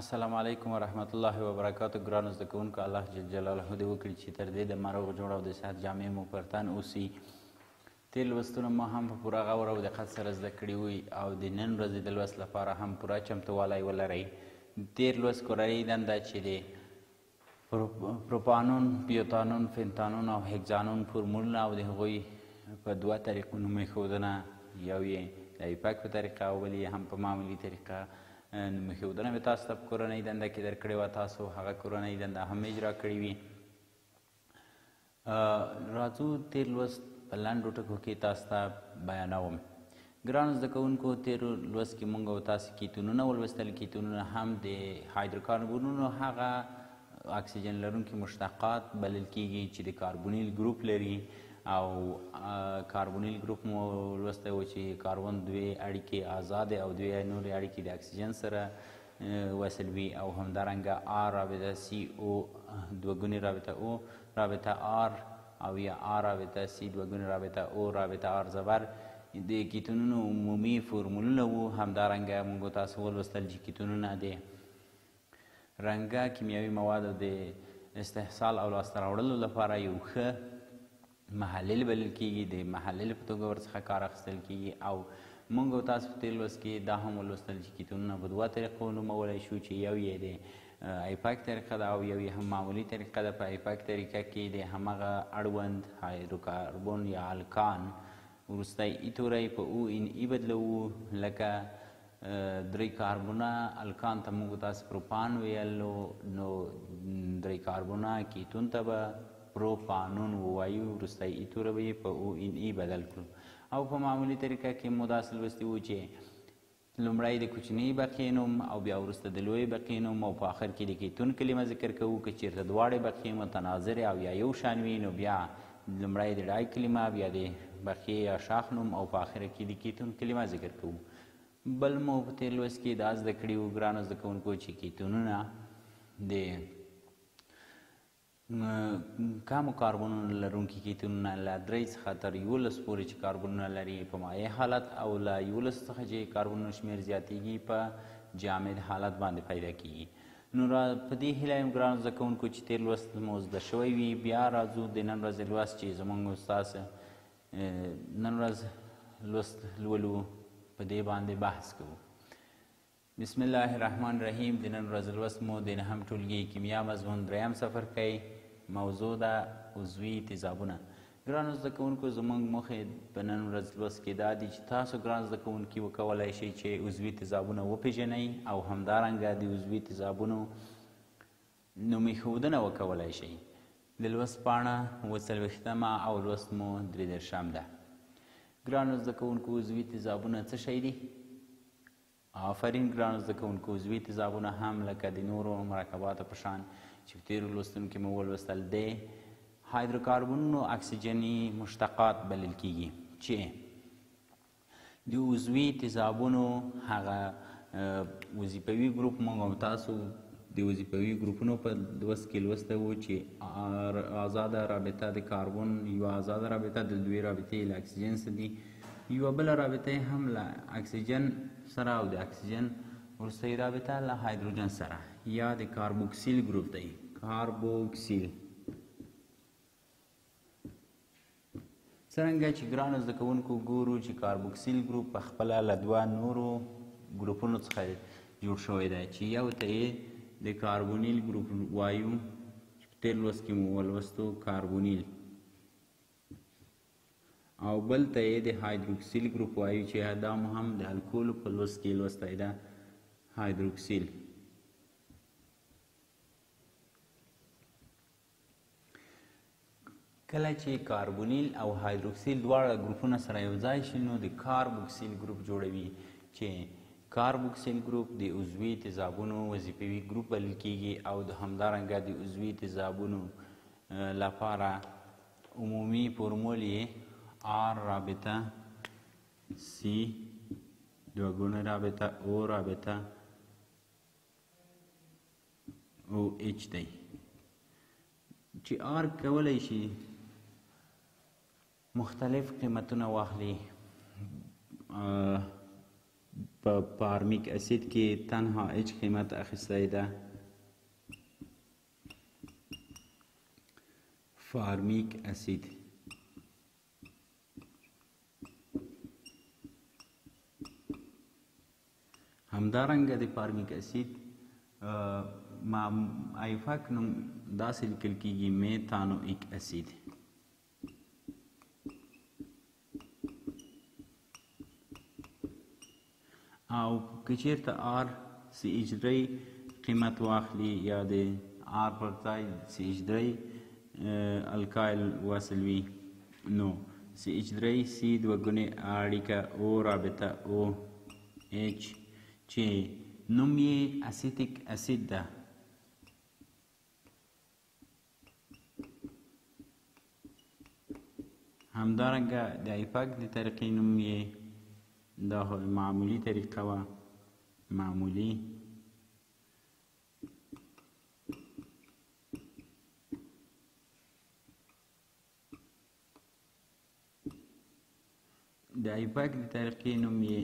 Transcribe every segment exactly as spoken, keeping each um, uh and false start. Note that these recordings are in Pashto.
السلام علیکم ورحمت الله وبرکاتو. ګرانو زده کوونکو، الله جل جلاله دې وکړي چې تر دې د روغ جوړ او د صحت جامې مو پر تن اوسي. تېر لوستونه ما هم په پوره غور او دقت سره زده کړي وي او د نن ورځې د لوست لپاره هم پوره چمتووالی ولرئ. تېر لوست کورنۍ دنده چې د پروپانون، بیوتانون، فنتانون او هکزانون فورمولونه او د هغوی په دوه طریقو نوم ایښودنه، یو یې د ایپک په طریقه او بل یې هم په معمولي طریقه نوم ایښودنه مې تاسو ته په کورنۍ دنده کې درکړې وه. تاسو هغه کورنۍ دنده هم اجرا کړې وي. راځو تېر لوست په لنډو ټکو کې تاسو ته بیانوم. ګرانو زده کوونکو، تېر لوست کې موږ او تاسو کیتونونه ولوستل. کیتونونه هم د هایدروکاربونونو هغه اکسیجن لرونکي مشتقات بلل کیږي چې د کاربونیل ګروپ لري، او کاربونیل ګروپ مو لوستی و چې کاربن دوې اړیکې آزادې او دوې نورې اړیکې د اکسیجن سره وصل وي، او همدارنګه آر رابطه سی او دوه ګونې رابطه او رابطه آر او یا آر رابطه سی دوه ګونې رابطه او رابطه آر زبر د کیتونونو عمومي فورمولونه وو. همدارنګه موږ تاسو ولوستل چې کیتونونه د رنګه کیمیاوي موادو د استحصال او لاسته راوړلو لپاره یو ښه محلل بلل کیږي، د محلل په توګه ورڅخه کار اخیستل کیږي. او موږ او تاسو په تېر لوست کې دا هم ولوستل چې کیتونونه په دوه طریقو نومولی شو، چې یو یې د ایپک طریقه ده او یو یې هم معمولي طریقه ده. په ایپک طریقه کې د همغه اړوند هایدروکاربن یا الکان وروستی ای توری په او ان ای بدلوو، لکه درې کاربونه الکان ته موږ تاسو پروپان ویلو، نو درې کاربونه کیتون ته به پروپانون ووایو، وروستی ای توری به یې په او ان ای بدل کړو. او په معمولي طریقه کې مو داسې لوستي وو چې لومړی د کوچنۍ بقیې نوم او بیا وروسته د لویې بقیې نوم او په آخر کې د کیتون کلمه ذکر کوو. که چېرته دواړې بقیې متناظرې او یا یو شان وي، نو بیا لومړی د ډای کلمه، بیا د بقیې یا شاخ نوم او په آخره کې د کیتون کلمه ذکر کوو. بل مو په تېر لوست کې دا زده کړي وو ګرانو زده کوونکو چې کیتونونه د کمو کاربونونو لرونکي کیتونونه له درې څخه تر یولس پورې چې کاربونونه لري په مایع حالت، او له یولس څخه چې کاربونونو شمېر زیاتیږي په جامد حالت باندې پیدا کیږي. نو په دې هیله یم ګرانو زده کوونکو چې تېر لوست مو زده شوی وي. بیا راځو د نن ورځې لوست چې زموږ استاد نن ورځ لوست لولو په دې باندې بحث کوو. بسم الله الرحمن الرحیم. د نن ورځې لوست مو د نهم ټولګي کیمیا مضمون دریم څپرکی، موضوع ده عضوي تیزابونه. ګرانو زده کوونکو، زموږ موخې په نن ورځ لوست کې دا دي چې تاسو ګران زده کوونکي وکولی شئ چې عضوي تیزابونه وپېژنئ او همدارنګه د عضوي تیزابونو نوم ایښودنه وکولی شئ. د لوست پاڼه اووه څلوېښتمه او لوست مو درې دېرشم ده. ګرانو زده کوونکو، عضوي تیزابونه څه شی دي؟ آفرین ګرانو زده کوونکو، عضوي تیزابونه هم لکه د نورو مرکباتو په شان چې په تېرو لوستونو کې مو ولوستل د هایدروکاربنونو اکسیجني مشتقات بلل کیږي، چې د عضوي تیزابونو هغه وظیفوي ګروپ موږ او تاسو د وظیفوي ګروپونو په لوست کې لوستی وو چې آزاده رابطه د کاربن، یوه آزاده رابطه د دوې رابطې له اکسیجن سره دي، یوه بله رابطه هم له اکسیجن سره او د اکسیجن وروستۍ رابطه له هایدروجن سره یا د کاربوکسیل ګروپ دی. کاربوکسیل څرنګه چې ګرانو زده کوونکو ګورو چې کاربوکسیل ګروپ په خپله له دوه نورو ګروپونو څخه جوړ شوی دی، چې یو ته یې د کاربونیل ګروپ وایو، چې په تېر لوست کې مو ولوستو کاربونیل، او بل ته یې د هایدروکسیل ګروپ وایو چې دا مو هم د الکولو په لوست کې لوستی ده، هایدروکسیل. کله چې کاربونیل او هایدروکسیل دواړه ګروپونه سره یو ځای شي، نو د کاربوکسیل ګروپ جوړوي، چې کاربوکسیل ګروپ د عضوي تیزابونو وظیفوي ګروپ بلل کیږي. او د همدارنګه د عضوي تیزابونو لپاره عمومي فورمول یې آر رابطه سی دوه ګونې رابطه او رابطه او ایچ دی، چې آر کولی شي مختلف قیمتونه واخلي په فارمیک اسید کې تنها اچ قیمت اخیستی ده. فارمیک اسید همدارنګه د فارمیک اسید آیفاک نوم داسې لیکل کیږي میتانویک اسید. او که چیرته آر سی ایچ درې قیمت واخلي یا د آر پر ځای سی ایچ درې الکایل وصل وي نو سی ایچ درې سی دوه ګونې اړیکه او رابطه او ایچ چې نوم یې اسیتیک اسید ده. همدارنګه د ایپاک د طریقې نوم یې دا معمولی طریقه وه معمولی د ایپاک د طریقې نوم یې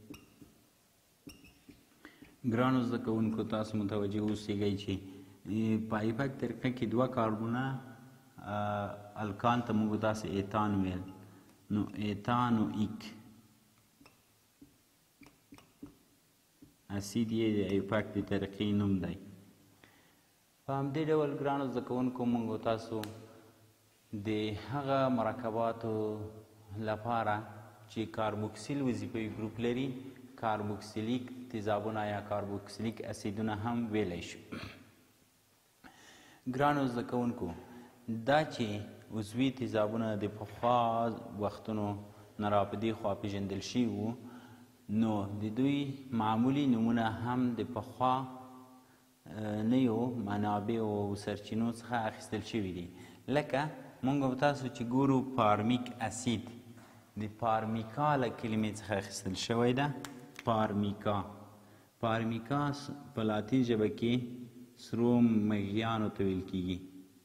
ګرانو زده کوونکو تاسو متوجه اوسئ چې په ایپاک طریقه کې دوه کاربونه الکان ته موږ داسې ایتان ویل نو ایتانویک اسید یې د ایپاک د طریقې نوم دی. په همدې ډول ګرانو زده کوونکو موږ تاسو د هغه مرکباتو لپاره چې کاربوکسیل وظیفوي ګروپ لري کاربوکسیلیک تیزابونه یا کاربوکسیلیک اسیدونه هم ویلی شو. ګرانو زده کوونکو دا چې عضوي تیزابونه د پخوا وختونو نه را په دې خوا پېژندل شوي وو نو د دوی معمولی نومونه هم د پخوا نویو منابعو او سرچینو څخه اخیستل شوي دي. لکه موږ به تاسو چې ګورو فارمیک اسید د فارمیکا له کلمې څخه اخیستل شوی ده. فارمیکا فارمیکا په لاتین ژبه کې سرو مږیانو ته ویل کیږي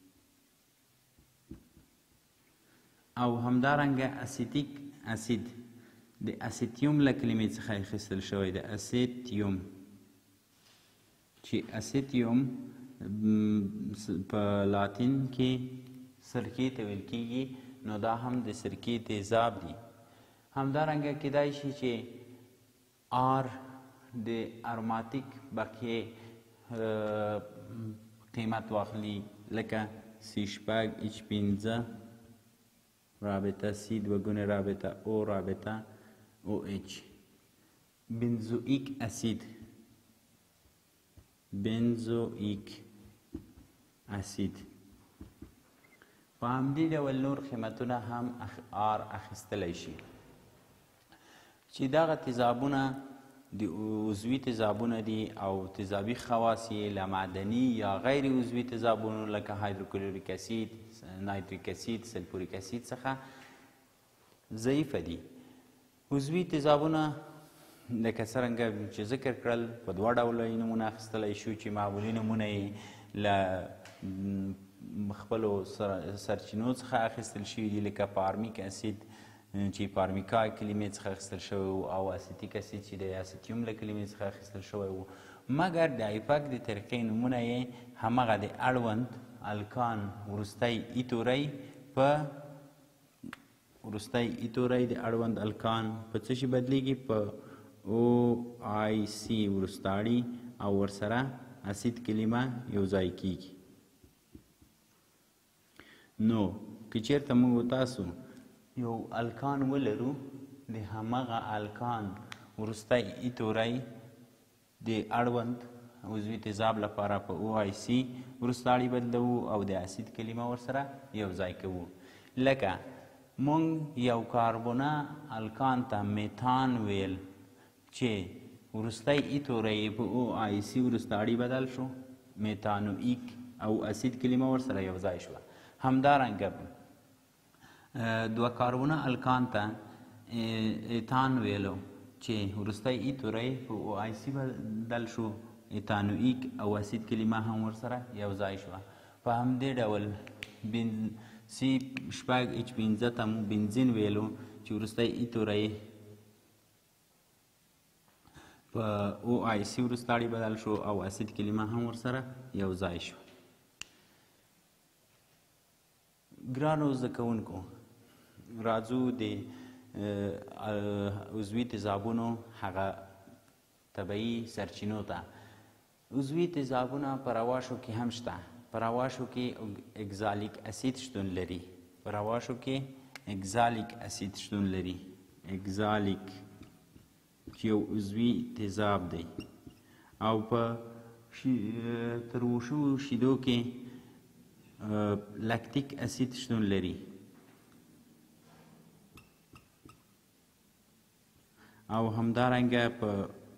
او همدارنګه اسیتیک اسید د اسیتیوم له کلمې څخه اخیستل شوی ده. اسیتیوم چې اسیتیوم په لاتین کې سرکې ته ویل کیږي نو دا هم د سرکې تیزاب دي. همدارنګه کیدای شي چې آر د اروماتیک بقیې قیمت واخلي لکه سی شپږ اچ پنځه رابطه سی دوه ګونې رابطه او رابطه او ایچ. بنزوئیک اسید بنزوئیک اسید په همدې ډول نور قیمتونه هم آر اخیستلی شي چې دغه تیزابونه د عضوي تیزابونه دي او تیزابي خواص یې له معدني یا غیر عضوي تیزابونو لکه هایدروکلوریک اسید نایتریک اسید سلفوریک اسید څخه ضعیفه دي. عضوي تیزابونه لکه څرنګه چې ذکر کړل په دوه ډوله یې نومونه اخیستلی شو چې معمولي نومونه یې له خپلو سرچینو څخه اخیستل شوي دي لکه فارمیک اسید چې فارمیکا کلمې څخه اخیستل شوی و او اسیتیک اسید چې د اسیتیوم له کلمې څخه اخیستل شوی و مګر د ایپاک د طریقې نومونه یې همغه د اړوند الکان وروستی ایتوری په وروستی ایتوری د اړوند الکان په څه شي بدلیږي په او آی سی وروستاړي او ورسره اسید کلمه یو ځای کیږي. نو که چیرته موږ تاسو یو الکان ولرو د همغه الکان وروستی ایتوری د اړوند عضوي تیزاب لپاره په او آی سی وروستاړي بدلوو او د اسید کلمه ورسره یو ځای کوو. لکه مونږ یو کاربونه الکان ته میتان ویل چې وروستی ایتوری په او آی سی وروستاړي بدل شو میتانویک او اسید کلمه ورسره یو ځای شوه. همدارنګه دوه کاربونه الکان ته ایتان ویلو چې وروستی ایتوری په او آی سی بدل شو ایتانویک او اسید کلمه هم ورسره یو ځای شوه. په همدې ډول سی شپږ اچ پنځه ته مو بنزین ویلو چې وروستی ایتوری په او آی سی وروسته اړې بدل شو او اسید کلمه هم ورسره یو ځای شو. ګرانو زده کوونکو، راځو د عضوي تیزابونو هغه طبیعي سرچینو ته. عضوي تیزابونه په رواشو کې هم شته. په رواشو کې اګزالیک اسید شتون لري. په رواشو کې اګزالیک اسید شتون لري. اګزالیک چې یو عضوي تیزاب دی، او په تروشو شیدو کې لکتیک اسید شتون لري. او همدارنګه په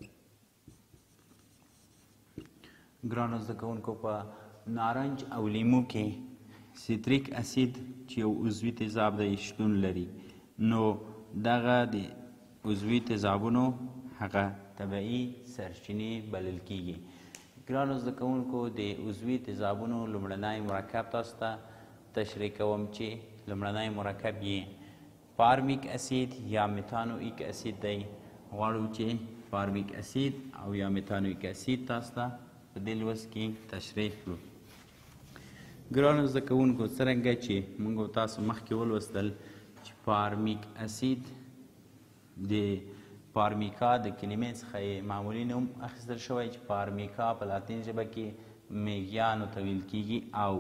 ګرانو زده کوونکو په نارنج او لیمو کې سیتریک اسید چې یو عضوي تیزاب دی شتون لري. نو دغه د عضوي تیزابونو هغه طبیعي سرچینې بلل کیږي. ګرانو زده کوونکو، د عضوي تیزابونو لومړنی مرکب تاسو ته تشریح کوم چې لومړنی مرکب یې فارمیک اسید یا میتانویک اسید دی. غواړو چې فارمیک اسید او یا میتانویک اسید تاسو ته په دې لوست کې تشریح کړو. ګرانو زده کوونکو، څرنګه چې موږ تاسو مخکې ولوستل چې فارمیک اسید د فارمیکا د کلمې څخه یې معمولي نوم اخیستل شوی چې فارمیکا په لاتین ژبه کې میږیانو ته ویل کیږي، او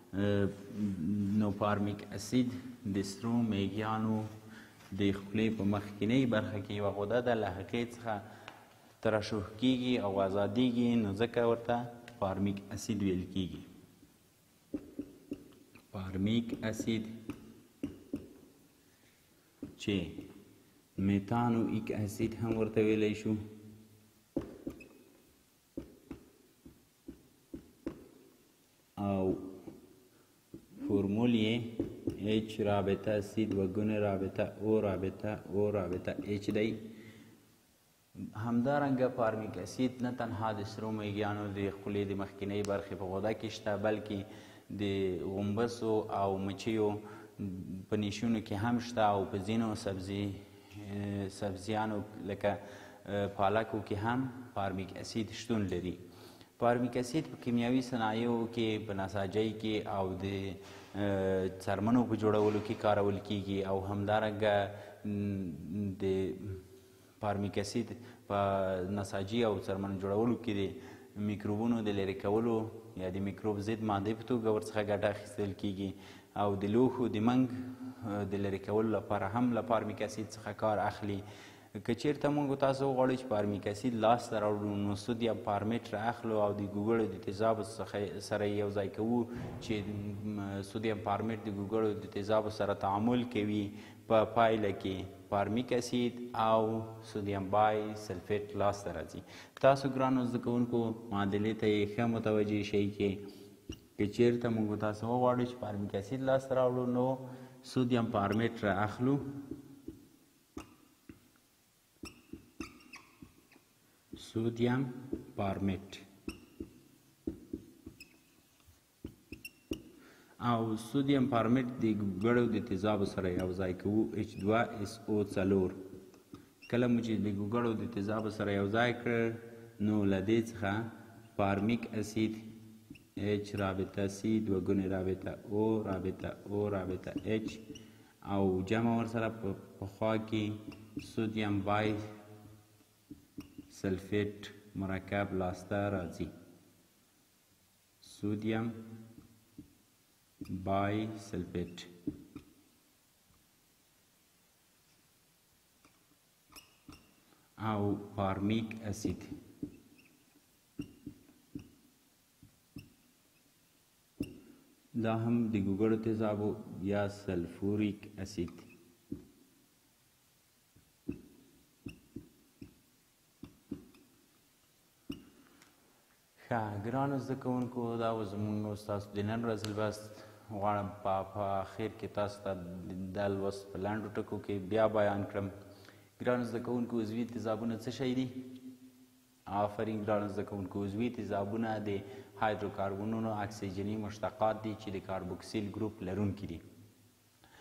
نو فارمیک اسید د سرو میږیانو د خولې په مخکینۍ برخه کې یوه غده ده، له هغې څخه ترشح کیږي او ازادیږي، نو ځکه ورته فارمیک اسید ویل کیږي. فارمیک اسید چې میتانویک اسید هم ورته ویلی شو، او فرمول یې ایچ رابطه سید و گونه رابطه او رابطه او رابطه ایچ دی. همدارنګه فارمیک اسید نه تنها د سرو میږیانو د خولې د مخکینۍ برخې په غده کې شته، بلکې د غومبسو او مچیو په نیشونو کې هم شته، او په ځینو سبزي سبزیانو لکه پالکو کې هم فارمیک اسید شتون لري. فارمیک اسید په کیمیاوي صنایعو کې په نساجۍ کې او د څرمنو په جوړولو کې کارول کیږي، او همدارنګه د فارمیک اسید په نساجي او څرمنو جوړولو کې د میکروبونو د لرې کولو یا د میکروب ضد مادې په توګه ورڅخه ګټه اخیستل کیږي، او د لوښو د منګ د لرې کولو لپاره هم له فارمیک اسید څخه کار اخلي. که چیرته موږ تاسو وغواړو چې فارمیک اسید لاسته راوړو، نو سودیم پارمیټ رااخلو او د ګوګړو د تیزابو سره یو ځای کوو چې سودیم پارمیټ د ګوګړو د تیزابو سره تعامل کوي، په پایله کې فارمیک اسید او سودیم بای سلفیټ لاسته راځي. تاسو ګرانو زده کوونکو معادلې ته یې ښه متوجه شئ چې که چیرته موږ تاسو وغواړو چې فارمیک اسید لاسته راوړو، نو سودیم پارمیټ رااخلو، سودیم پارمیټ، او سودیم پارمیټ د ګوګړو د تیزابو سره یو ځای کوو ایچ دوه اس او څلور. کله مو چې د ګوګړو د تیزابو سره یو ځای کړ، نو له دې څخه فارمیک اسید ایچ رابطه سی دوه ګونې رابطه او رابطه او رابطه ایچ، او جمع ورسره په خوا کې سودیم بای سلفیټ مرکب لاسته راځي. سودیم بای سلفیټ او فارمیک اسید. دا هم د ګوګړو تیزابو یا سلفوریک اسید. ښه ګرانو زده کوونکو، دا و زموږ ستاسو د نن ورځې لوست. غواړم په اخر کې تاسو ته دا لوست په لنډو ټکو کې بیا بیان کړم. ګرانو زده کوونکو، عضوي تیزابونه څه شی دي؟ آفرین ګرانو زده کوونکو، عضوي تیزابونه د هایدروکاربنونو اکسیجني مشتقات دي چې د کاربوکسیل ګروپ لرونکي دي.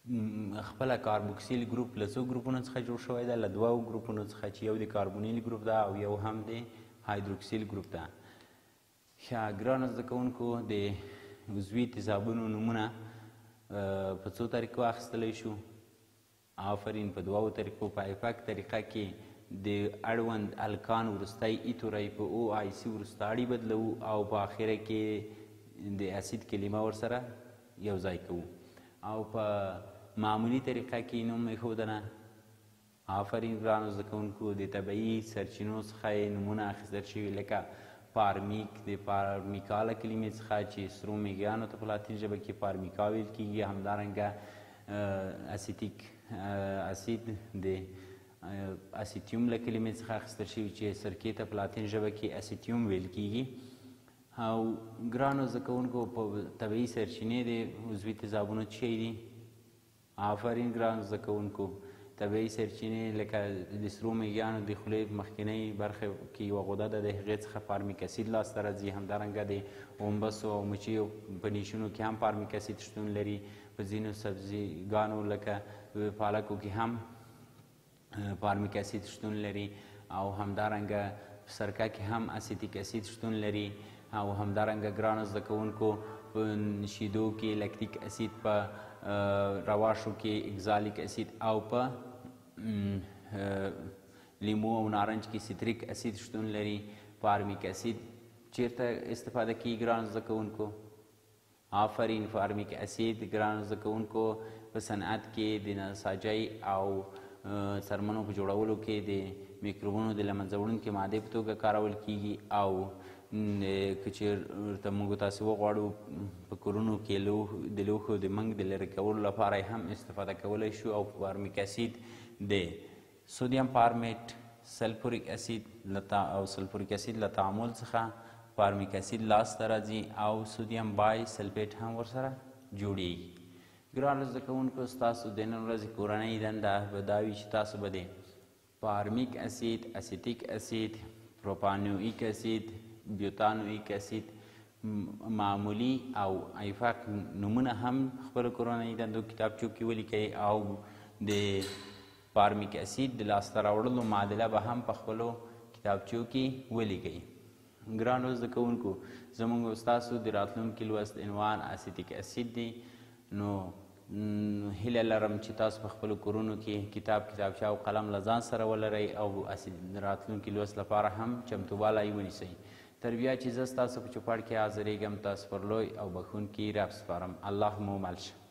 خپله کاربوکسیل ګروپ له څو ګروپونو څخه جوړ شوی ده، له دوو ګروپونو څخه چې یو د کاربونیل ګروپ ده او یو هم د هایدروکسیل ګروپ ده. ښه ګرانو زده کوونکو، د عضوي تیزابونو نومونه په څو طریقو اخیستلی شو؟ آفرین، په دوو طریقو. په ایفک طریقه کې د اړوند الکان وروستی ای توری په او آی سی وروسته اړي بدلوو او په آخره کې د اسید کلمه ورسره یو ځای کوو. او په معمولي طریقه کې نوم ایښودنه. آفرین ګرانو زده کوونکو، د طبیعي سرچینو څخه یې نومونه اخیستل شوي، لکه پارمیک د پارمیکا له کلمې څخه چې سرو میږیانو ته په لاتین ژبه کې پارمیکا ویل کېږي. همدارنګه اسیتیک اسید د اسیتیوم له کلمې څخه اخیستل شوي چې سرکې ته په لاتین ژبه کې اسیتیوم ویل کېږي. او ګرانو زده کوونکو، په طبیعي سرچینې د عضوي تیزابونو څه شی دي؟ آفرین ګرانو زده کوونکو، طبیعي سرچینې لکه د سرو میږیانو د خولې مخکینۍ برخه کې یوه غده ده، د هغې څخه پارمیک اسید لاسته راځي. همدارنګه د غومبسو او مچیو په نیشونو کې هم پارمیک اسید شتون لري. په ځینو سبزیګانو لکه پالکو کې هم پارمیک اسید شتون لري. او همدارنګه په سرکه کې هم اسیتیک اسید شتون لري. او همدارنګه ګرانو زده کوونکو، په شیدو کې لکتیک اسید، په رواشو کې اگزالیک اسید او په لیمو او نارنج کې سیتریک اسید شتون لري. فارمیک اسید چیرته استفاده کیږي ګرانو زده کوونکو؟ آفرین، فارمیک اسید ګرانو زده کوونکو په صنعت کې د نساجۍ او څرمنو په جوړولو کې د میکروبونو د له منځه وړونکې مادې په توګه کارول کیږي. او که چېرته موږ تاسې وغواړو په کورونو کې د لوښو د منګ د لرې کولو لپاره هم استفاده کولی شو. او فارمیک اسید د سودیم پارمیټ، سلفوریک اسید او سلفوریک اسید له تعامل څخه فارمیک اسید لاسته راځي او سودیم بای سلفیټ هم ورسره جوړیږي. ګرانو زده کوونکو، ستاسو د نن ورځې کورنۍ دنده به دا وي چې تاسو به د فارمیک اسید، اسیتیک اسید، پروپانویک اسید، بیوتانویک اسید، معمولی او ایفاق نومونه هم خپل کورنۍ دندو کتابچو کې ولیکئ. او د فارمیک اسید د لاسته راوړلو معادله به هم په خپلو کتابچو کې ولیکئ. ګرانو زده کوونکو، زموږ او ستاسو د راتلونکي لوست عنوان اسیتیک اسید دی. نو هیله لرم چې تاسو په خپلو کورونو کې کتاب، کتابچه او قلم له ځان سره ولرئ او د راتلونکي لوست لپاره هم چمتووالی ونیسئ. تر بیا چې زه ستاسو په چوپړ کې حاضرېږم، تاسو پر لوی او بخښونکي رب سپارم. الله مو مل شه.